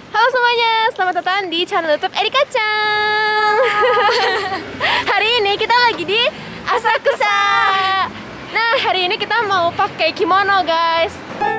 Halo semuanya, selamat datang di channel YouTube Erika Chan. Hari ini kita lagi di Asakusa. Nah, hari ini kita mau pakai kimono, guys.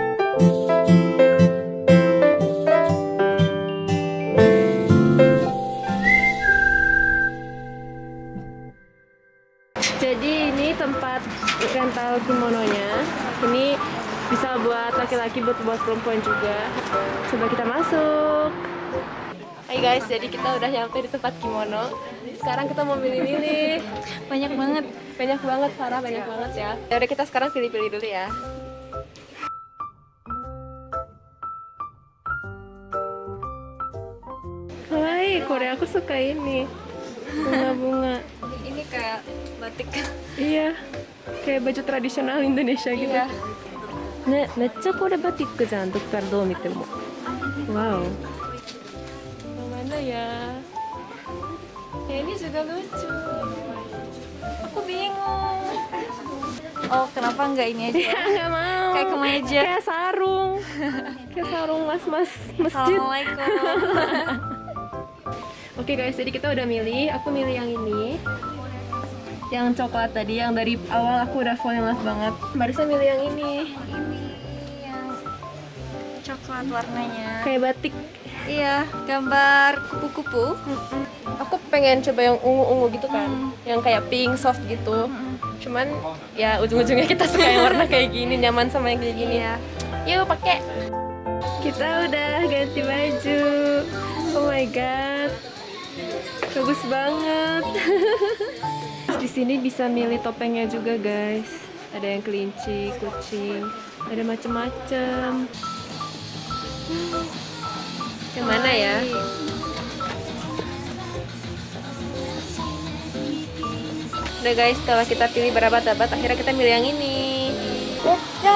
Jadi ini tempat rental kimononya. Ini bisa buat laki-laki, buat perempuan juga. Coba kita masuk. Hai guys, jadi kita udah nyampe di tempat kimono. Sekarang kita mau milih-milih. Banyak banget, parah banyak banget ya. Ya udah, kita sekarang pilih-pilih dulu ya. Hai, Korea, aku suka ini. Bunga-bunga. Ini kayak batik. Iya, kayak baju tradisional Indonesia gitu. Iya. ね、めっちゃこれバティックじゃん、どっからどう見ても。Wow. Mana ya? Ya ini juga lucu. Aku bingung. Oh, kenapa nggak ini aja? Ya nggak mau. Kayak kemeja. Kayak sarung. Kayak sarung mas-mas masjid. Assalamualaikum. Oke guys, jadi kita udah milih. Aku milih yang ini. Yang coklat tadi, yang dari awal aku udah fall in love banget. Marisa milih yang ini. Ini yang coklat warnanya. Kayak batik. Iya, gambar kupu-kupu. Aku pengen coba yang ungu-ungu gitu kan, yang kayak pink soft gitu. Cuman ya ujung-ujungnya kita suka yang warna kayak gini, nyaman sama yang kayak gini. Iya. Yuk pakai. Kita udah ganti baju. Oh my god, bagus banget. Di sini bisa milih topengnya juga guys. Ada yang kelinci, kucing, ada macem-macem. Yang mana ya? Udah guys, setelah kita pilih berabad-abad, akhirnya kita milih yang ini. Let's go!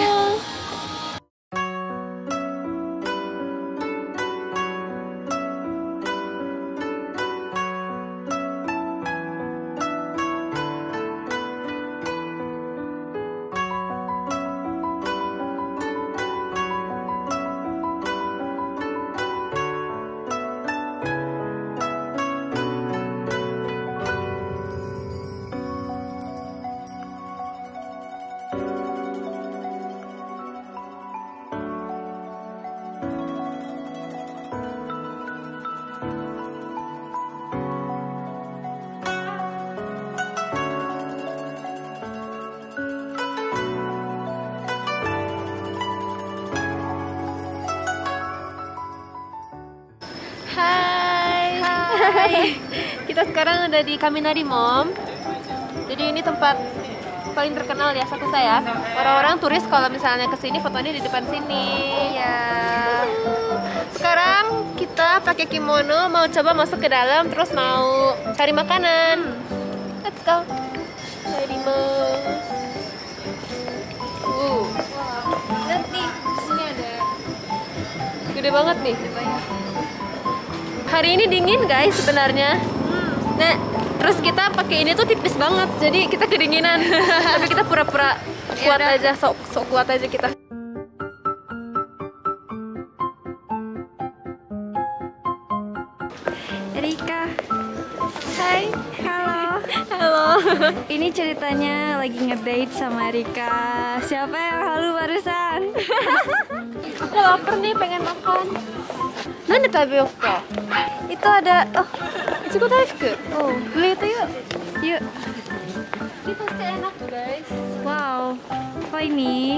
Hai. Kita sekarang udah di Kaminari Mom. Jadi ini tempat paling terkenal di Asakusa ya. Orang-orang turis kalau misalnya kesini fotonya di depan sini. Iya. Sekarang kita pakai kimono, mau coba masuk ke dalam, terus mau cari makanan. Let's go. Cari Lihat nih, di sini ada gede banget nih. banyak. Hari ini dingin guys sebenarnya. Nah, terus kita pakai ini tuh tipis banget, jadi kita kedinginan. Tapi kita pura-pura kuat aja, sok kuat aja kita. Erika. Hai. Halo. Halo. Ini ceritanya lagi ngedate sama Erika. Siapa yang halu barusan? Aku lapar nih, pengen makan. Nani tabeyokka ka? Itu ada. Oh, Ichigo daifuku. oh, Beli itu yuk. yuk. Ini pasti enak guys. Wow. Apa ini?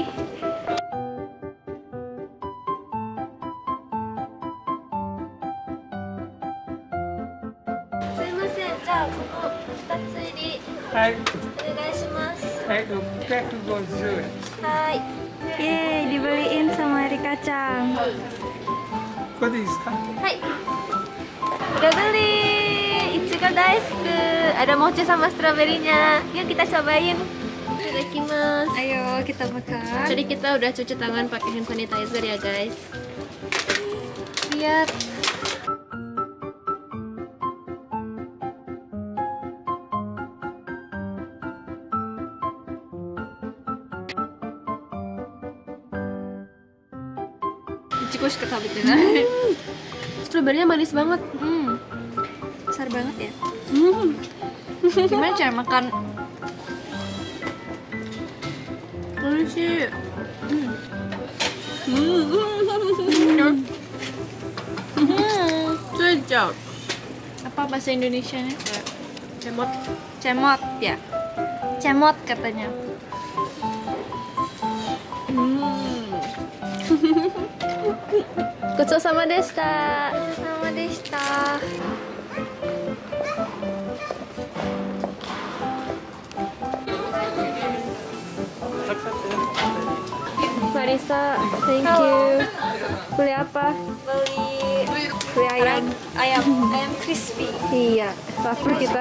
Sumimasen, ja, koko 2つ入りはい、 お願いします。 はい、650円。 Hai. Yeay, dibeliin sama Erika Chan. これでいいですか？ Hai. Udah beli Ichigo daifuku. Ada mochi sama stroberinya. Yuk kita cobain. Itadakimasu. Ayo kita makan. Jadi kita udah cuci tangan pakai hand sanitizer ya guys. Lihat. Ichigo 個しか食べてない。 Strawberry-nya manis banget. Besar banget ya. Gimana cara makan? Oishi. Sejauh. Apa bahasa Indonesianya? Cemot. Cemot ya. Cemot katanya. Gochou-sama deshita. Sama deshita. Marisa, thank you. Beli apa? Beli ayam. Ayam crispy. Iya, lapar kita.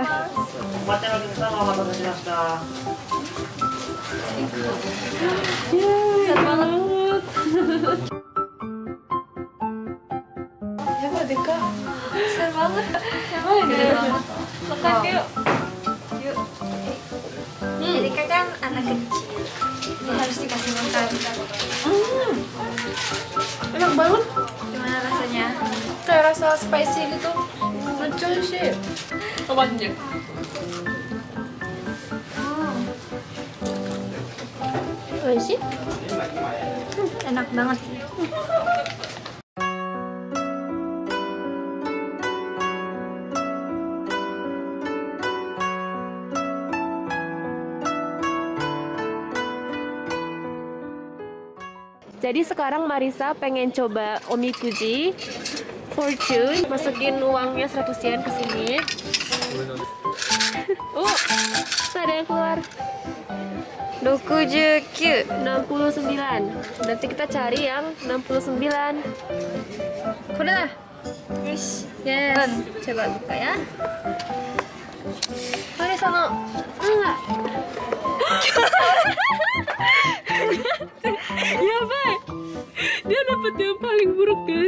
Besar banget. Besar banget. Emang gede banget. Makan yuk. Yuk. Erika kan anak kecil. Ini harus dikasih makan. Enak banget. Gimana rasanya? Kayak rasa spicy gitu. Lucu sih. Obatnya. Oishi? Enak banget. Jadi sekarang Marisa pengen coba omikuji fortune, masukin uangnya 100 yen ke sini. Ada yang keluar. 69. 69. Nanti kita cari yang 69. Udah. Yes. Yes. Coba buka ya. Marisa no. Enggak. Yabai. Dia dapat yang paling buruk, guys.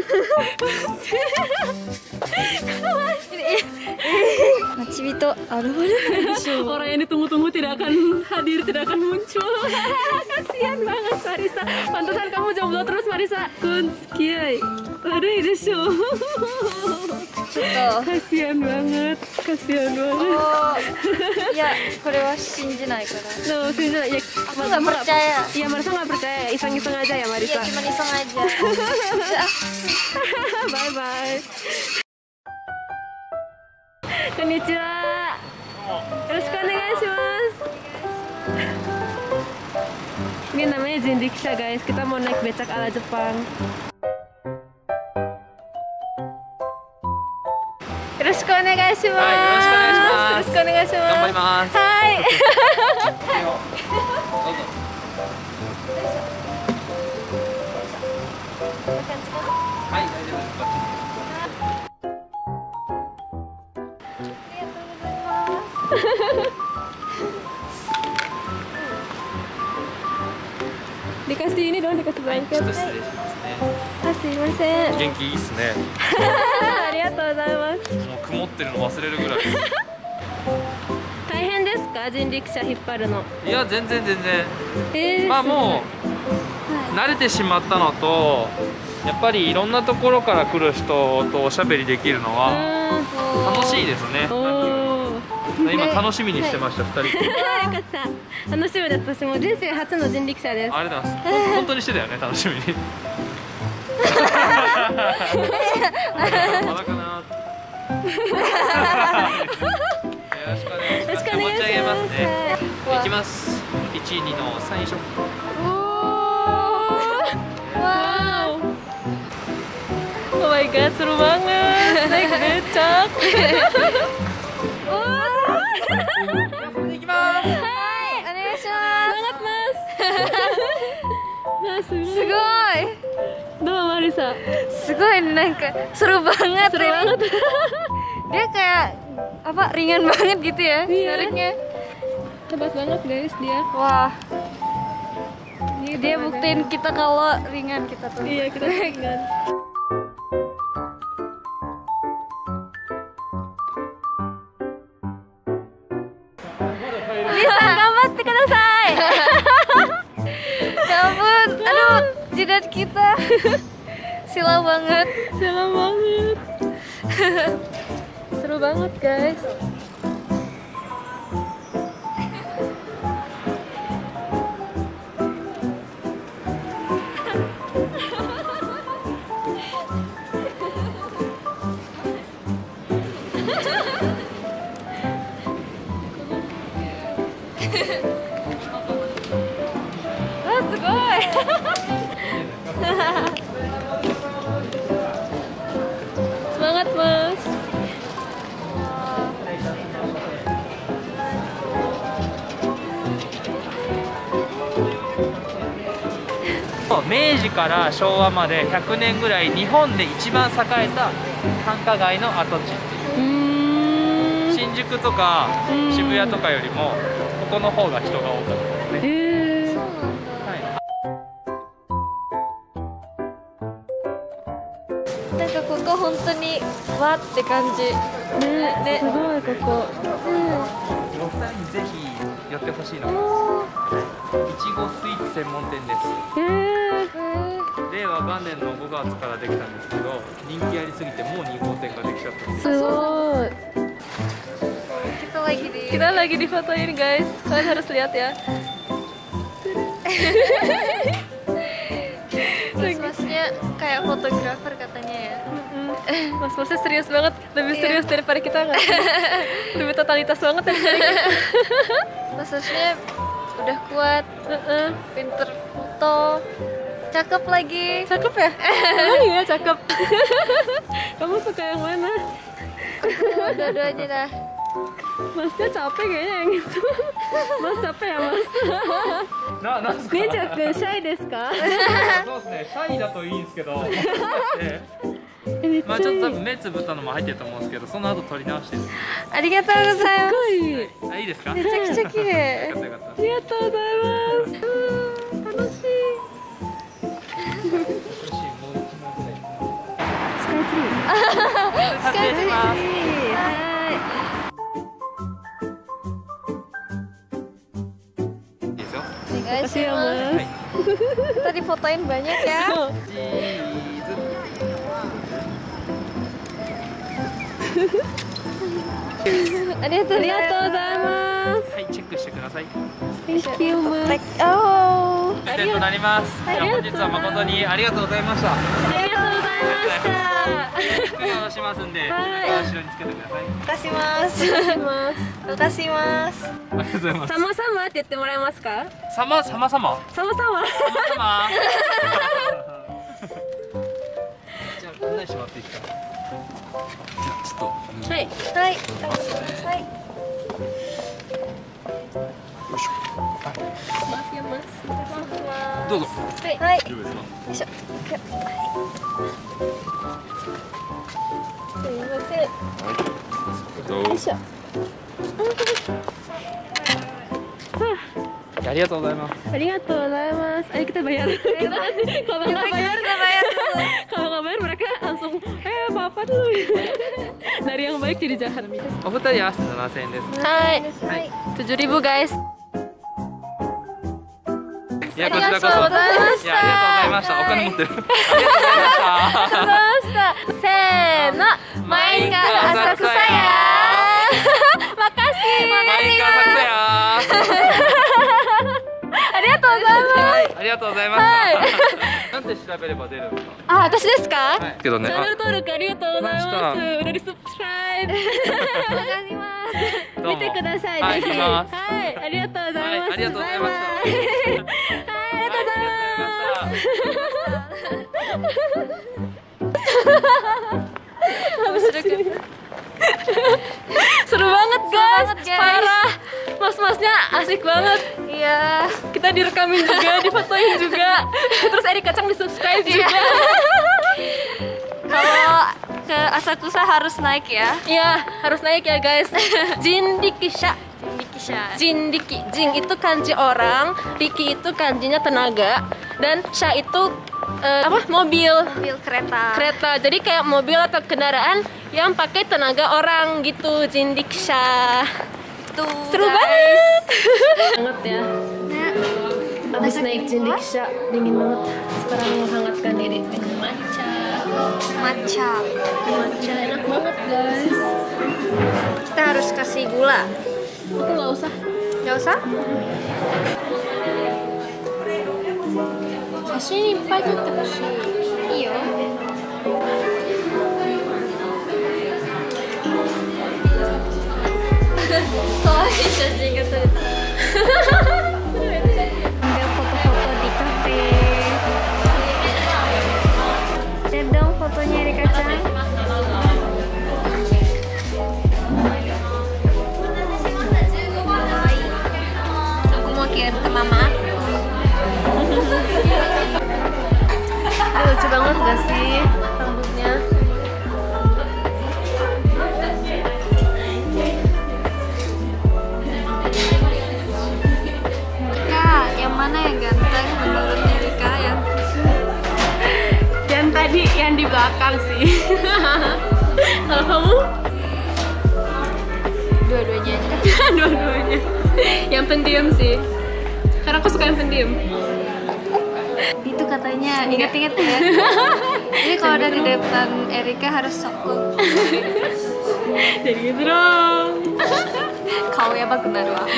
Machibito Orang yang ditunggu-tunggu tidak akan hadir, tidak akan muncul. Kasihan banget Marisa. Pantesan kamu jomblo terus, Marisa. Kunskiai. Warui desho. Kasihan banget. Kasihan banget. Oh, ya, これは信じないから. No, sini ya. Aku nggak percaya. Iya, Marisa nggak percaya. Iseng-iseng aja ya, Marisa. Iya, cuma iseng aja. Bye bye. Konnichiwa. Yoroshiku onegaishimasu. Ini namanya Jinriksha, guys. Kita mau naik becak ala Jepang. Yoroshiku onegaishimasu. Yoroshiku onegaishimasu. Ganbarimasu. Hai. Dikasih ini dong, dikasih blanket. Kasih masen. 元気いいっすね。 ありがとうございます。 もう曇ってるの忘れるぐらい。 大変ですか、人力車引っ張るの。 いや全然全然。まあもう慣れてしまったのと、やっぱりいろんなところから来る人とおしゃべりできるのは楽しいですね。今楽しみにしてました2人。 よかった。楽しみです。私も人生初の人力車です。 ありがとうございます。本当にしてたよね、楽しみに。まだかな。よろしくお願いします。持ち上げますね。いきます。1、2の最初。 Wow. Oh my god, seru banget naik becak. Semangat, Mas. Mas, すごいどうMarisa? すごいなんかseru banget. Seru banget. Dia kayak apa ringan banget gitu ya nariknya. Hebat banget guys dia. Wah. Dia buktiin kita kalau ringan kita tuh. Iya, kita ringan. Bisa gambatte kudasai. Ya ampun, aduh jidat kita. silau banget. Silau banget. Seru banget guys. Wah, sugoi. Semangat mas. 明治から昭和まで100年ぐらい日本で一番栄えた繁華街の跡地っていう。新宿とか渋谷とかよりもここの方が人が多かったですね。 なんかここ本当にわって感じ。 ね、すごいここ。 お二人にぜひ寄ってほしいのがいちごスイーツ専門店です。令和元年の5月からできたんですけど、人気ありすぎてもう2号店ができちゃったんです。 すごい。 Kita lagi Kita lagi di difotoin guys. Kalian harus lihat ya. Mas-masnya kayak fotografer katanya ya. Mas-masnya serius banget, lebih serius daripada kita nggak? Lebih totalitas banget daripada kita. Mas-masnya udah kuat, pinter foto, cakep lagi. Cakep ya? Oh iya cakep. Kamu suka yang mana? Dua-duanya dah. Masnya capek kayaknya yang itu. Mas capek ya mas? なんすか？ 姉ちゃんくんシャイですか？ そうですね、シャイだといいんですけど、 めっちゃいい。 まあちょっと多分目つぶったのも入ってると思うんですけど、その後撮り直してる。 ありがとうございますごい。 あ、いいですか？ めちゃくちゃ綺麗。 よかったよかった。 ありがとうございます。楽しい。スカイツリー。 撮影します。いいですよ。 お願いしまはい。 す。Tadi fotoin banyak ya. チーズ。 ありがとうございありがとうございます。 はい、チェックしてください。 Thank you ます。 mas。 おー。 プレゼントになります。じゃあ本日は誠にありがとうございました。 ありがとうございました。 次はしますんで、 はい後ろにつけてください。 Makasih mas. ます。 Makasih mas. ありがとうございます。 様々って言ってもらえますか？ 様様様様々。 様。じゃあ案内してもらっていいですか。じゃあちょっと。 はい。 はい。はい。 どうぞ。 はい。はい。 大丈夫ですか。 よいしょ。すみません。 よいしょ。ありがとうございます。 ありがとうございます。Ayo kita bayar. Kalau nggak bayar, kalau nggak bayar mereka langsung apa dulu. Dari yang baik jadi jahat. お二人合わせて7000円です。 はい。 はい。 7.000 guys. いやこちらこそ。 ありがとうございましたいやありがとうございました。お金持ってる。ありがとうございました。 せーの、main ke Asakusa ya. Makasih. マインカーサクや。 ありがとうございます。 ありがとうございました。なんて調べれば出るんですか。 あ、私ですか？ はい。けどね。 Channel 登録ありがとうございます。 まうなり subscribe。 makasih mas. 見てください。 はいぜひ。 見ますはい。ありがとうございます。 はいありがとうございましたバイバイはい、ありがとうございます。Seru banget guys, parah. Mas-masnya asik banget. Iya. Kita direkamin juga, difotoin juga. Terus Eri Kacang di subscribe juga. Kalau ke Asakusa harus naik ya. Iya, harus naik ya guys. Jindikisha. Jindikisha. Jindiki, jing itu kanji orang, riki itu kanjinya tenaga, dan sha itu mobil. Mobil kereta. Kereta, jadi kayak mobil atau kendaraan yang pakai tenaga orang gitu, jindiksha. Tuh. Seru banget. Banget ya. Abis naik jindiksha, dingin banget. Sekarang menghangatkan diri minum matcha. Matcha. Matcha enak banget guys. Kita harus kasih gula. Aku nggak usah. Nggak usah? 写真いっぱい撮ってほしい。 いいよ。可愛い写真が撮れた。Ambil foto-foto di kafe. Lihat dong fotonya di kacang. Aku mau kirim ke mama. Lucu banget gak sih rambutnya? Kak, yang mana yang ganteng menurut Erika? Yang tadi yang di belakang sih. Kalau kamu? Dua-duanya aja. Dua-duanya. Yang pendiam sih. Karena aku suka yang pendiam. Itu katanya, ingat-ingat ya. Jadi kalau ada di depan Erika harus sok cool. Jadi gitu dong. Kau ya bak benar wah.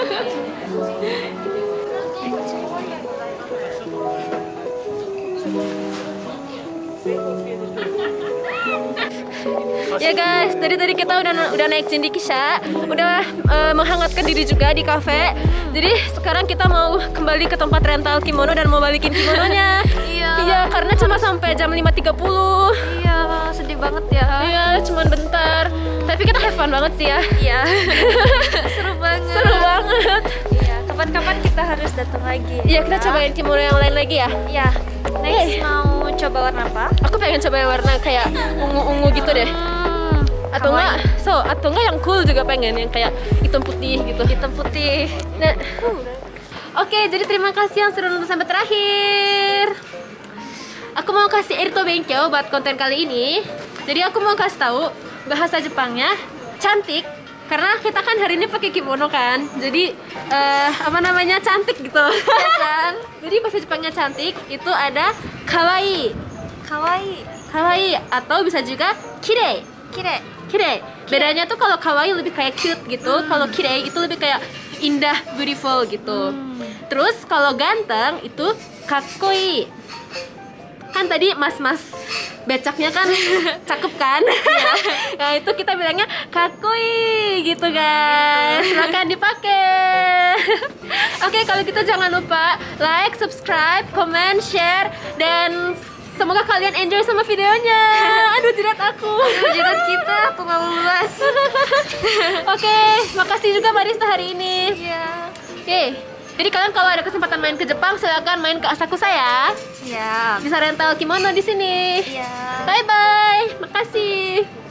Ya guys, tadi kita udah naik Jindikisha, udah menghangatkan diri juga di kafe. Jadi sekarang kita mau kembali ke tempat rental kimono dan mau balikin kimononya. Iya, karena cuma sampai jam 5.30. Iya, sedih banget ya. Iya, cuman bentar. Tapi kita have fun banget sih ya. Iya. Seru banget. Seru banget. Iya, kapan-kapan kita harus datang lagi. Iya, kita cobain kimono yang lain lagi ya. Iya. Next mau coba warna apa? Aku pengen coba warna kayak ungu-ungu gitu deh. Atau enggak yang cool juga pengen, yang kayak hitam putih gitu. Hitam putih. Nah, oke, jadi terima kasih yang sudah nonton sampai terakhir. Aku mau kasih Erito Benkyo buat konten kali ini. Jadi aku mau kasih tahu bahasa Jepangnya cantik, karena kita kan hari ini pakai kimono kan. Jadi cantik gitu. Ya kan? Jadi bahasa Jepangnya cantik itu ada kawaii. Kawaii. Kawaii atau bisa juga kirei. Kirei. Kirei. Bedanya tuh kalau kawaii lebih kayak cute gitu, kalau kirei itu lebih kayak indah, beautiful gitu. Terus kalau ganteng itu kakkoi. Kan tadi mas-mas becaknya kan cakep kan? Nah itu kita bilangnya kakkoi gitu guys. Silakan dipakai. Oke, kalau gitu jangan lupa like, subscribe, comment, share, dan semoga kalian enjoy sama videonya. Aduh, jidat aku. Jidat kita terlalu luas. Oke, makasih juga Marista hari ini. Iya. Oke, jadi kalian kalau ada kesempatan main ke Jepang, silakan main ke Asakusa ya. Iya. Bisa rental kimono di sini. Iya. Bye bye. Makasih.